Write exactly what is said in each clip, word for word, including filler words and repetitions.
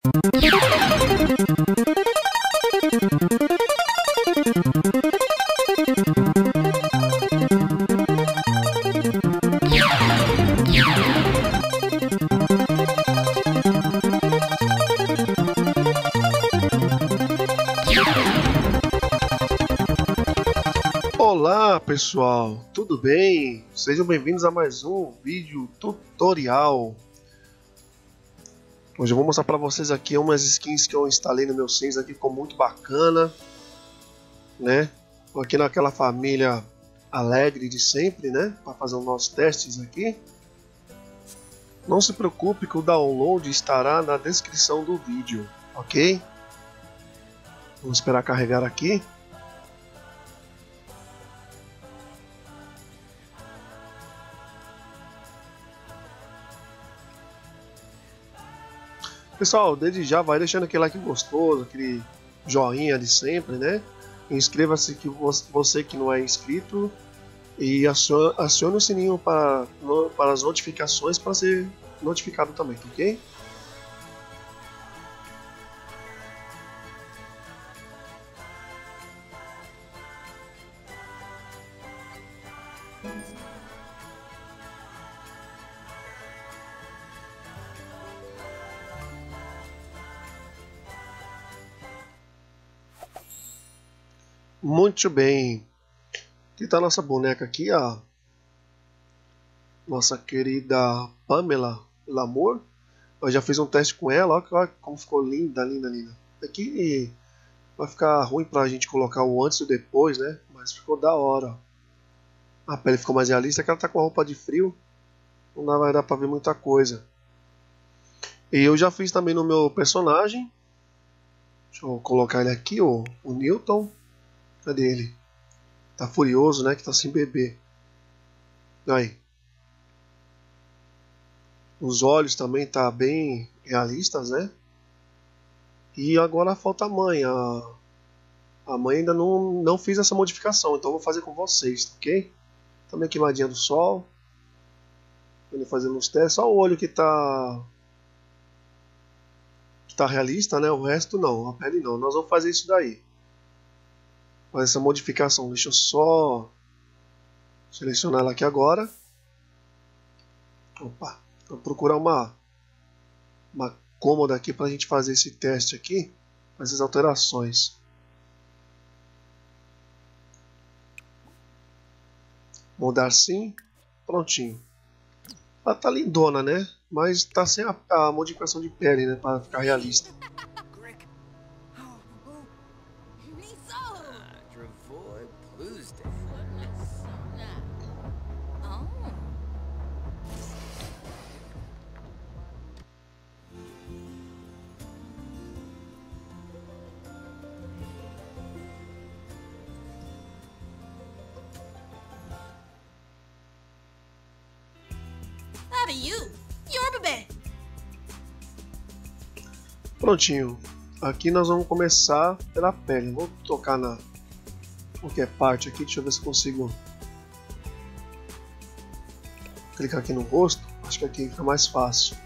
Olá pessoal, tudo bem? Sejam bem-vindos a mais um vídeo tutorial. Hoje eu vou mostrar para vocês aqui umas skins que eu instalei no meu Sims aqui, ficou muito bacana, né? Tô aqui naquela família alegre de sempre, né? Para fazer os nossos testes aqui. Não se preocupe que o download estará na descrição do vídeo, ok? Vamos esperar carregar aqui. Pessoal, desde já vai deixando aquele like gostoso, aquele joinha de sempre, né? Inscreva-se que você que não é inscrito e acione, acione o sininho para, para as notificações para ser notificado também, ok? Muito bem. Aqui está a nossa boneca aqui, ó. Nossa querida Pamela Lamour. Eu já fiz um teste com ela, olha como ficou linda, linda, linda. Aqui vai ficar ruim pra gente colocar o antes e o depois, né? Mas ficou da hora. A pele ficou mais realista, que ela tá com a roupa de frio. Não vai dar pra ver muita coisa. E eu já fiz também no meu personagem. Deixa eu colocar ele aqui, ó, o Newton. Cadê ele? Tá furioso, né? Que tá sem beber. Aí. Os olhos também tá bem realistas, né? E agora falta a mãe. A, a mãe ainda não, não fiz essa modificação, então eu vou fazer com vocês, ok? Também queimadinha do sol. Ele fazendo os testes. Só o olho que tá que tá realista, né? O resto não, a pele não. Nós vamos fazer isso daí. Fazer essa modificação. Deixa eu só selecionar ela aqui agora. Opa, vou procurar uma uma cômoda aqui para a gente fazer esse teste aqui, fazer as alterações. Mudar sim, prontinho. Ela tá lindona, né? Mas tá sem a, a modificação de pele, né? Para ficar realista. Prontinho. Aqui nós vamos começar pela pele. Vou tocar na qualquer parte aqui. Deixa eu ver se consigo clicar aqui no rosto. Acho que aqui fica mais fácil.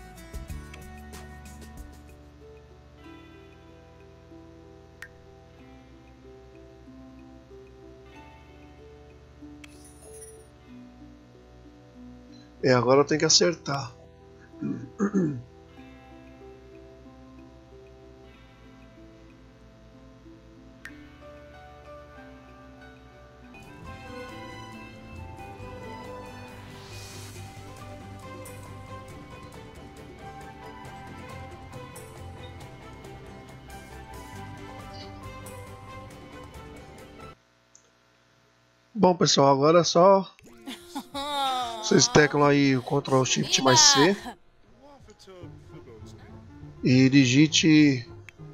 É, agora eu tenho que acertar. Bom pessoal, agora é só vocês teclam aí o control shift mais C e digite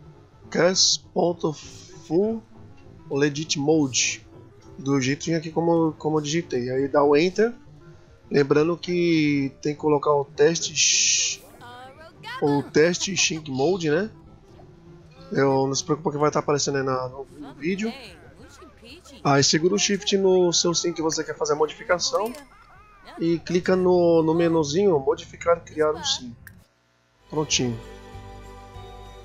cast.full legit mode do jeitinho aqui como, como eu digitei. Aí dá o enter, lembrando que tem que colocar o teste o teste sync mode, né? Eu não se preocupa que vai estar aparecendo aí na, no, no vídeo. Aí segura o shift no seu sim que você quer fazer a modificação e clica no, no menuzinho modificar e criar um sim. Prontinho.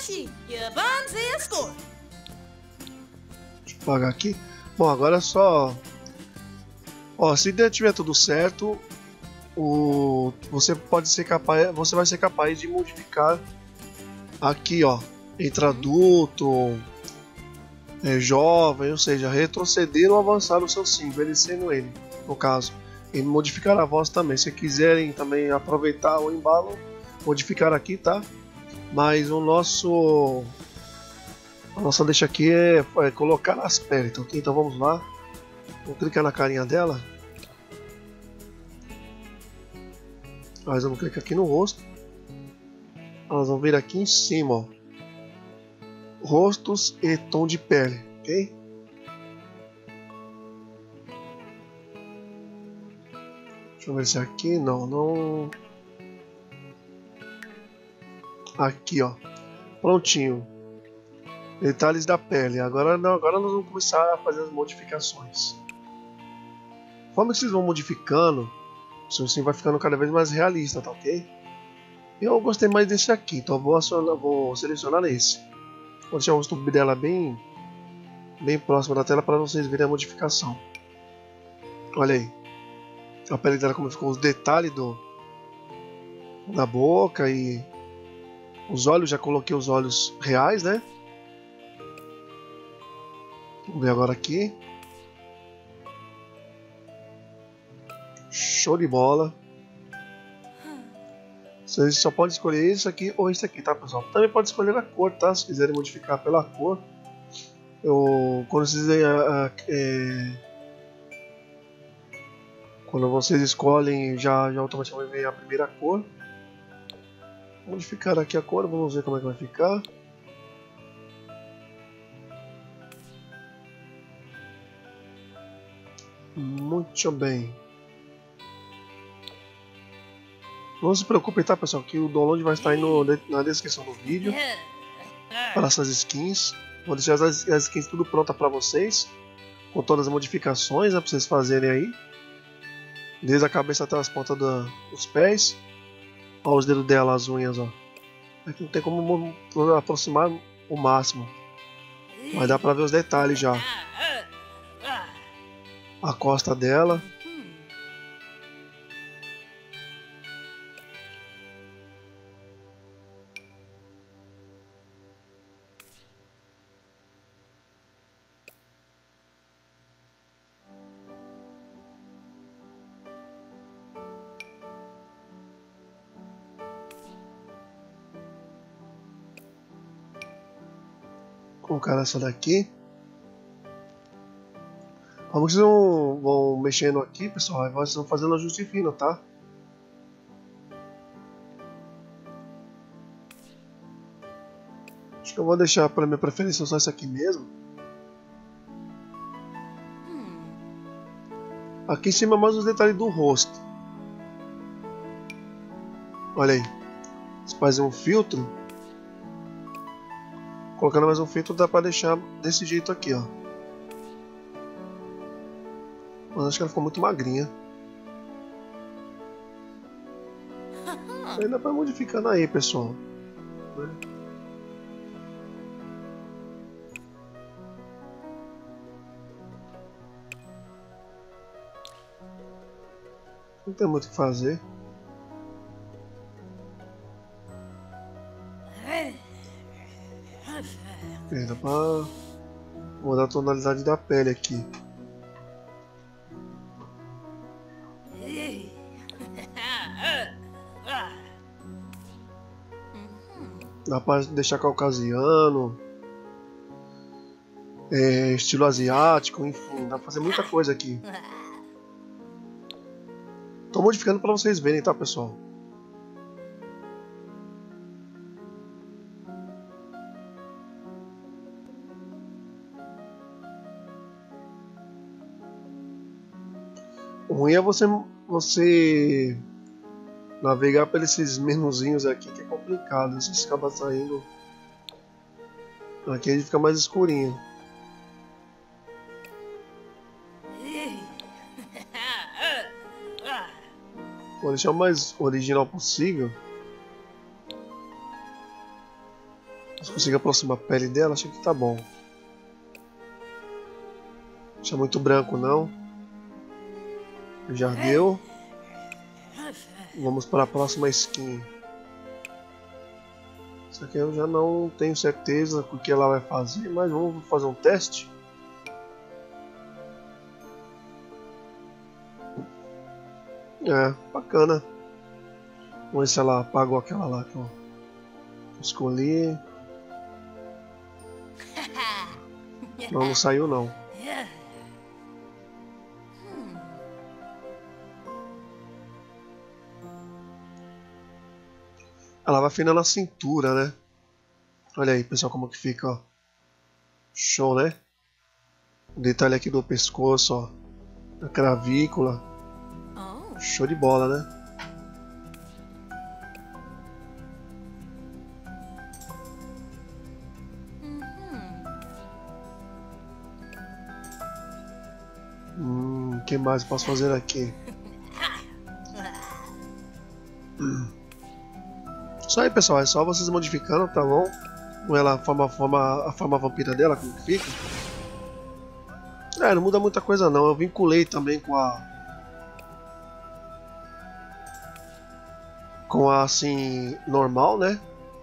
Deixa eu pagar aqui. Bom, agora é só... Ó, se tiver tudo certo, o... você pode ser capaz... Você vai ser capaz de modificar aqui, ó. Entre adulto, é, jovem, ou seja, retroceder ou avançar o seu sim, envelhecendo ele, no caso. E modificar a voz também. Se quiserem também aproveitar o embalo, modificar aqui, tá? Mas o nosso... A nossa deixa aqui é, é colocar as peles, tá ok? Então vamos lá. Vou clicar na carinha dela. Nós vamos clicar aqui no rosto. Nós vamos vir aqui em cima, ó. Rostos e tom de pele, ok? Deixa eu ver se é aqui, não, não... Aqui, ó. Prontinho. Detalhes da pele. Agora, não, agora nós vamos começar a fazer as modificações. Conforme vocês vão modificando, o seu sim vai ficando cada vez mais realista, tá ok? Eu gostei mais desse aqui, então eu vou, acionar, vou selecionar esse. Vou deixar o rosto dela bem, bem próximo da tela para vocês verem a modificação. Olha aí. A pele dela, como ficou os detalhes do, da boca e os olhos. Já coloquei os olhos reais, né? Vamos ver agora aqui. Show de bola. Vocês só podem escolher isso aqui ou isso aqui, tá, pessoal? Também pode escolher a cor, tá? Se quiserem modificar pela cor. Eu, quando vocês é, quando vocês escolhem, já, já automaticamente vem a primeira cor. Vou modificar aqui a cor, vamos ver como é que vai ficar. Muito bem. Não se preocupe, tá, pessoal, que o download vai estar aí no, na descrição do vídeo para essas skins. Vou deixar as, as skins tudo pronta para vocês, com todas as modificações, né, para vocês fazerem aí, desde a cabeça até as pontas do, dos pés. Olha os dedos dela, as unhas, ó. Aqui não tem como aproximar o máximo, mas dá para ver os detalhes já. A costa dela. Colocar essa daqui. Vamos vocês vão, vão mexendo aqui, pessoal, aí vocês vão fazendo ajuste fino, tá? Acho que eu vou deixar para minha preferência só esse aqui mesmo. Aqui em cima mais os detalhes do rosto. Olha aí. Você faz um filtro. Colocando mais um filtro dá para deixar desse jeito aqui, ó. Mas acho que ela ficou muito magrinha. Aí dá pra ir modificando aí, pessoal. Não tem muito o que fazer. Okay, dá pra mudar a tonalidade da pele aqui. Dá pra deixar caucasiano, é, estilo asiático, enfim, dá pra fazer muita coisa aqui. Tô modificando pra vocês verem, tá, pessoal? O ruim é você, você navegar por esses menuzinhos aqui, que é complicado. Você acaba saindo. Aqui ele fica mais escurinho. Vou deixar o mais original possível. Se conseguir aproximar a pele dela, acho que tá bom. Deixa muito branco não. Já deu. Vamos para a próxima skin. Isso aqui eu já não tenho certeza o que ela vai fazer, mas vamos fazer um teste. É, bacana. Vamos ver se ela apagou aquela lá que eu escolhi. Não, não saiu não. Ela vai afinando a cintura, né? Olha aí, pessoal, como que fica, ó. Show, né? O detalhe aqui do pescoço, ó. A cravícula. Show de bola, né? Hum, o que mais eu posso fazer aqui? Hum. Isso aí, pessoal, é só vocês modificando, tá bom? Com ela, a forma, a forma, a forma vampira dela, como que fica. É, não muda muita coisa não, eu vinculei também com a... Com a, assim, normal, né?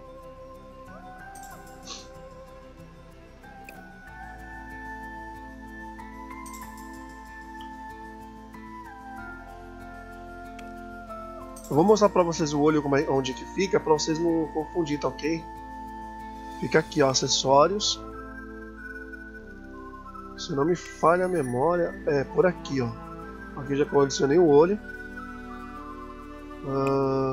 Eu vou mostrar pra vocês o olho como é, onde que fica, pra vocês não confundir, tá ok? Fica aqui, ó, acessórios. Se não me falha a memória, é por aqui, ó. Aqui já condicionei o olho. Ah,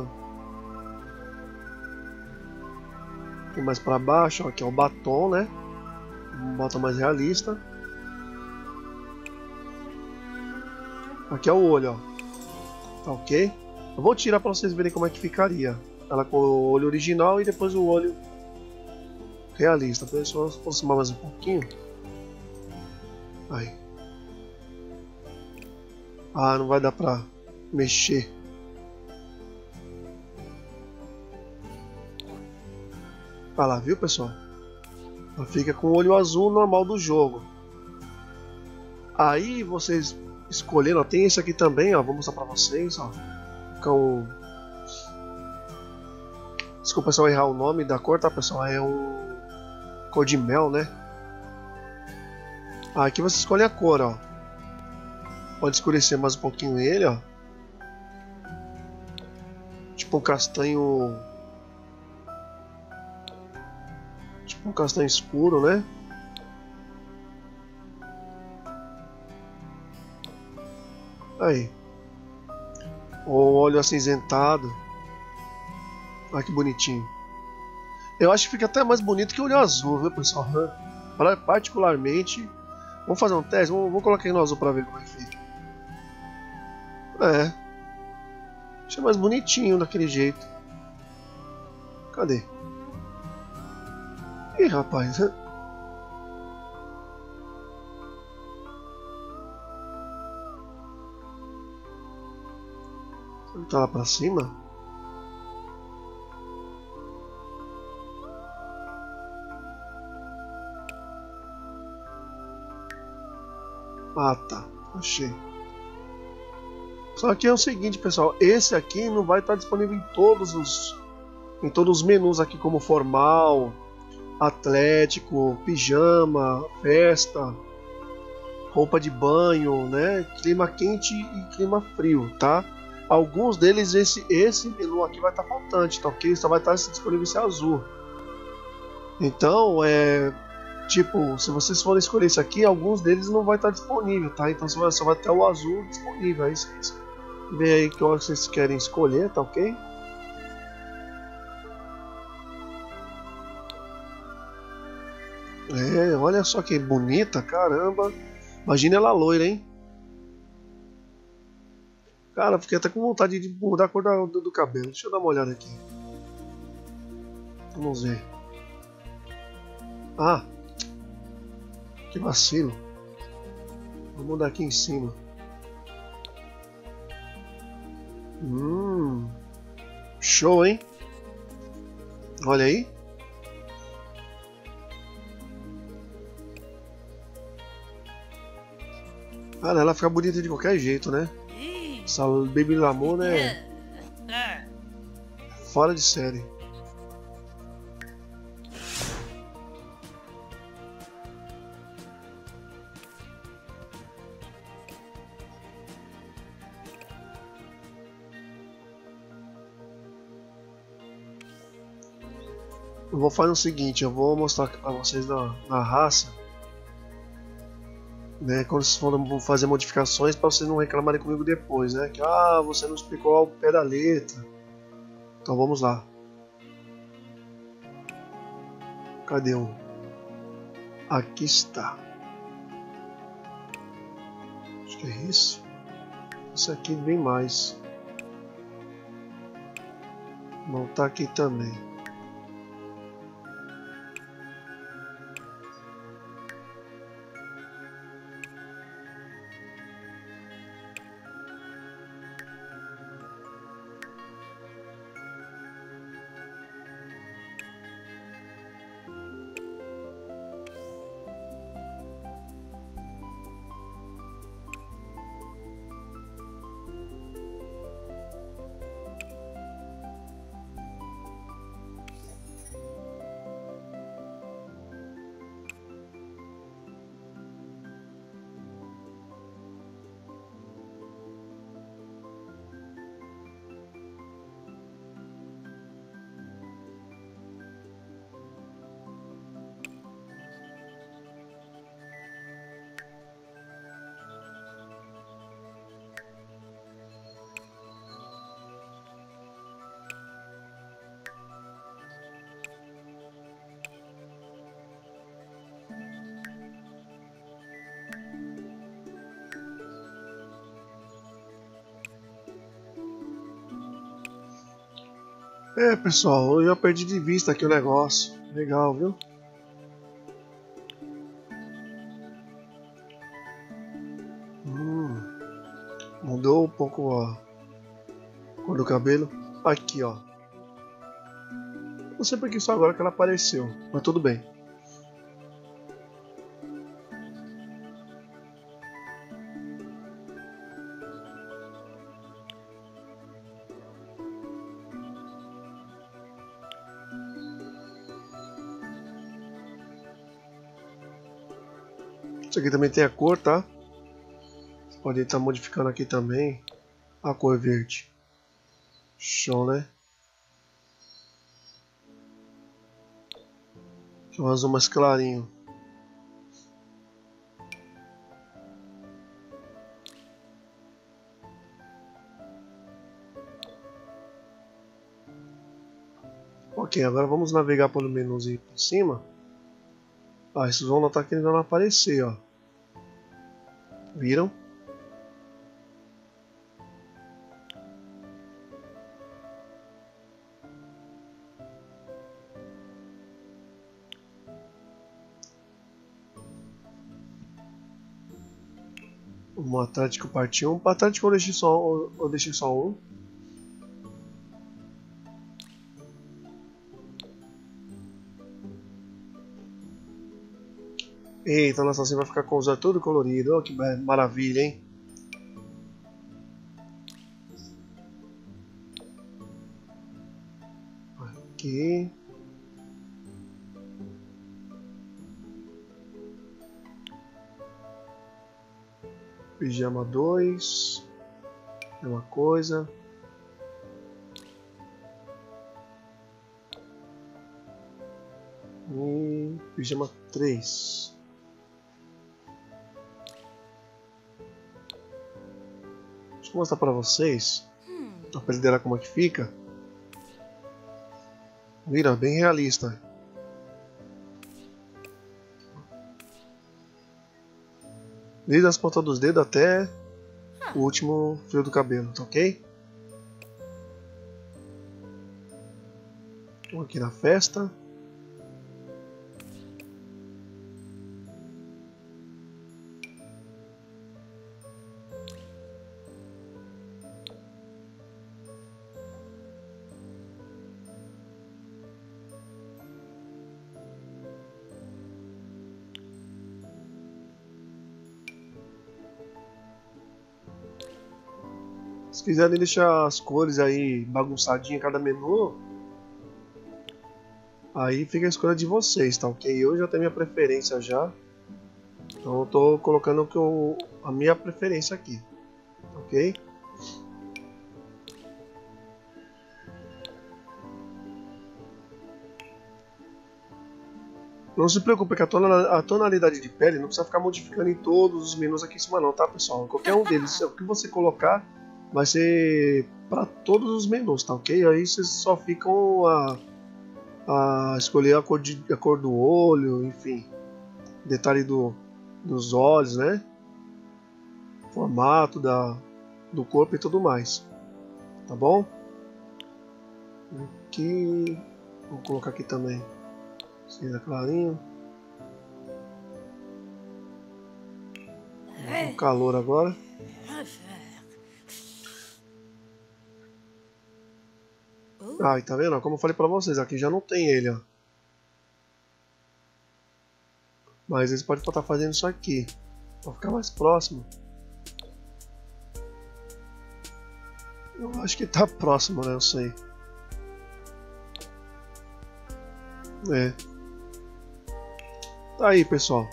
aqui mais pra baixo, ó, aqui é o batom, né? Um batom mais realista. Aqui é o olho, ó. Tá ok? Eu vou tirar para vocês verem como é que ficaria. Ela com o olho original e depois o olho realista. Deixa eu aproximar mais um pouquinho. Aí. Ah, não vai dar pra mexer. Olha lá, viu, pessoal? Ela fica com o olho azul normal do jogo. Aí vocês escolheram, ó, tem esse aqui também, ó. Vou mostrar pra vocês, ó. Com... Desculpa se eu errar o nome da cor, tá, pessoal? É um cor de mel, né? Ah, aqui você escolhe a cor, ó. Pode escurecer mais um pouquinho ele, ó. Tipo um castanho... Tipo um castanho escuro, né? Aí. Ou óleo acinzentado. Olha que bonitinho. Eu acho que fica até mais bonito que o olho azul, viu, pessoal? Particularmente. Vamos fazer um teste? Vamos, vamos colocar aí no azul pra ver como é que fica. É. Deixa mais bonitinho daquele jeito. Cadê? Ih, rapaz. Tá lá pra cima? Ah, tá. Achei. Só que é o seguinte, pessoal. Esse aqui não vai estar disponível em todos os... Em todos os menus aqui, como formal, atlético, pijama, festa, roupa de banho, né? Clima quente e clima frio, tá? Alguns deles, esse, esse menu aqui vai estar faltante, tá ok? Só vai estar disponível esse azul. Então, é... Tipo, se vocês forem escolher isso aqui, alguns deles não vai estar disponível, tá? Então só vai, só vai ter o azul disponível, aí vocês vê aí que hora vocês querem escolher, tá ok? É, olha só que bonita, caramba. Imagina ela loira, hein? Cara, fiquei até com vontade de mudar a cor do, do cabelo. Deixa eu dar uma olhada aqui. Vamos ver. Ah! Que vacilo. Vou mudar aqui em cima. Hum. Show, hein? Olha aí. Ah, ela fica bonita de qualquer jeito, né? Essa Baby Lamour, né? Fora de série. Eu vou fazer o seguinte, eu vou mostrar para vocês na, na raça, né, quando vocês forem fazer modificações, para vocês não reclamarem comigo depois, né, que ah, você não explicou ao pé da letra. Então vamos lá. Cadê um? Aqui está. Acho que é isso. Isso aqui vem mais. Não tá aqui também. É, pessoal, eu já perdi de vista aqui o negócio. Legal, viu? Hum, mudou um pouco a cor do cabelo. Aqui, ó. Não sei porque só agora que ela apareceu, mas tudo bem. Isso aqui também tem a cor, tá? Você pode estar modificando aqui também a cor verde. Show, né? Aqui um azul mais clarinho. Ok, agora vamos navegar pelo menuzinho por cima. Ah, vocês vão notar que ele vai aparecer, ó. Viram? O Atlético partiu um. Para Atlético eu deixei só, eu deixei só um. Eita, nossa, assim vai ficar com os olhos todo colorido. Oh, que maravilha, hein? Aqui. Pijama dois. É uma coisa. E pijama três. Deixa eu mostrar para vocês a pele dela como é que fica. Vira, bem realista. Desde as pontas dos dedos até o último fio do cabelo, tá ok? Estou aqui na festa. Se quiserem deixar as cores aí bagunçadinha cada menu, aí fica a escolha de vocês, tá ok? Eu já tenho minha preferência já. Então eu tô colocando o que eu, a minha preferência aqui, ok? Não se preocupe que a tonalidade de pele não precisa ficar modificando em todos os menus aqui em cima não, tá pessoal? Qualquer um deles, o que você colocar vai ser para todos os menus, tá ok? Aí vocês só ficam a, a escolher a cor, de, a cor do olho, enfim, detalhe do, dos olhos, né? Formato da, do corpo e tudo mais, tá bom? Aqui, vou colocar aqui também. Cinza clarinho. O calor agora. Ah, e tá vendo? Como eu falei pra vocês, aqui já não tem ele, ó. Mas eles podem estar fazendo isso aqui pra ficar mais próximo. Eu acho que tá próximo, né? Eu sei. É. Tá aí, pessoal.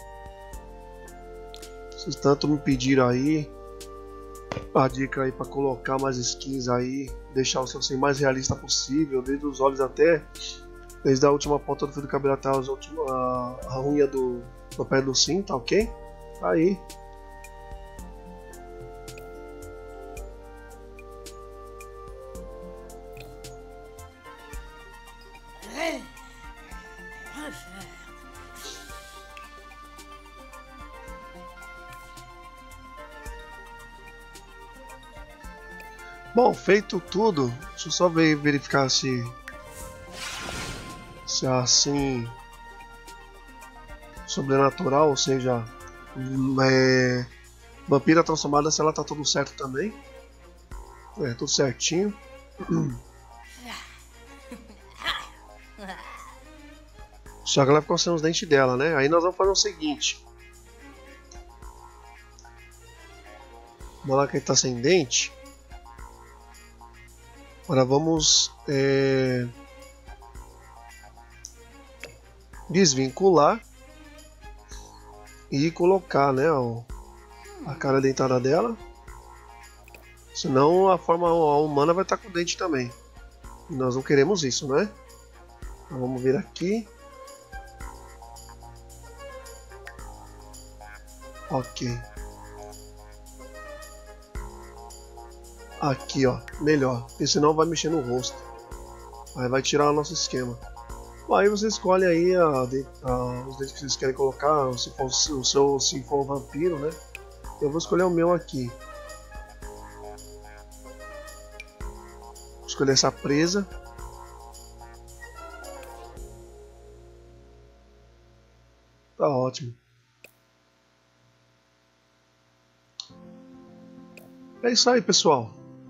Vocês tanto me pediram aí a dica aí para colocar mais skins aí, deixar o seu assim mais realista possível, desde os olhos até, desde a última ponta do fio do cabelo até as últimas, a, a unha do, do pé do cinto, tá ok? Tá aí. Bom, feito tudo, deixa eu só ver, verificar se, se é assim sobrenatural, ou seja, é, vampira transformada, se ela tá tudo certo também. É, tudo certinho. Só que ela ficou sem os dentes dela, né? Aí nós vamos fazer o seguinte. Vamos lá que ele tá sem dente. Agora vamos é, desvincular e colocar, né, ó, a cara dentada dela. Senão a forma humana vai estar com o dente também. E nós não queremos isso, né? Então vamos vir aqui. Ok. Aqui, ó, melhor, porque senão vai mexer no rosto. Aí vai tirar o nosso esquema. Bom, aí você escolhe aí a, a, os dentes que vocês querem colocar, se for o seu, se for o vampiro, né? Eu vou escolher o meu aqui. Vou escolher essa presa. Tá ótimo. É isso aí, pessoal.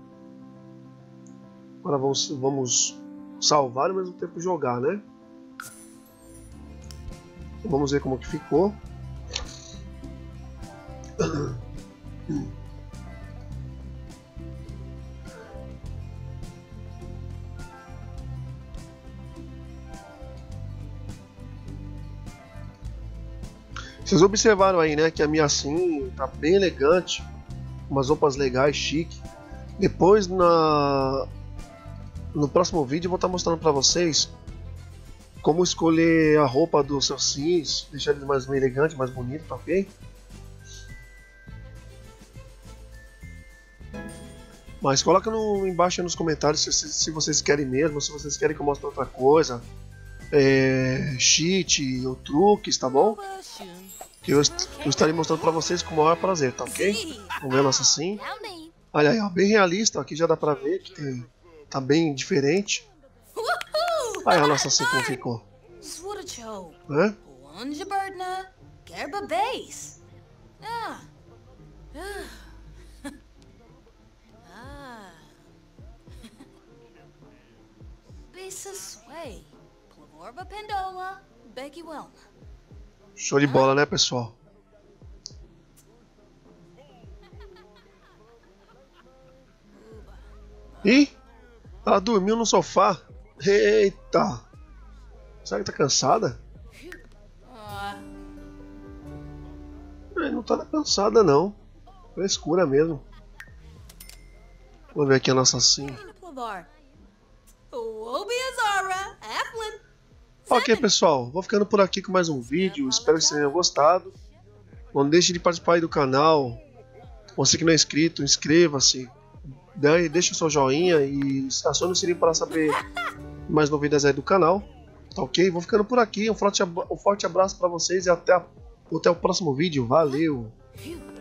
Agora vamos, vamos salvar e ao mesmo tempo jogar, né? Vamos ver como que ficou. Vocês observaram aí, né, que a minha assim tá bem elegante, umas roupas legais, chique. Depois na no próximo vídeo eu vou estar mostrando para vocês como escolher a roupa dos seus sims, deixar eles mais elegantes, mais bonitos, tá ok? Mas coloca no, embaixo nos comentários se, se vocês querem mesmo, se vocês querem que eu mostre outra coisa, é, cheat ou truques, tá bom? Que eu, eu estarei mostrando para vocês com o maior prazer, tá ok? Vamos ver a nossa sim. Olha aí, ó, bem realista, aqui já dá pra ver que tem, tá bem diferente. Olha a nossa assim como ficou. Né? Show de bola, né, pessoal? Ih, ela dormiu no sofá. Eita. Será que tá cansada? É, não tá cansada não. É escura mesmo. Vamos ver aqui a nossa sim. Ok, pessoal, vou ficando por aqui com mais um vídeo. Espero que vocês tenham gostado. Não deixe de participar aí do canal. Você que não é inscrito, inscreva-se. Deixe o seu joinha e acione o sininho para saber mais novidades aí do canal. Tá ok? Vou ficando por aqui. Um forte, um forte abraço para vocês e até, a, até o próximo vídeo. Valeu!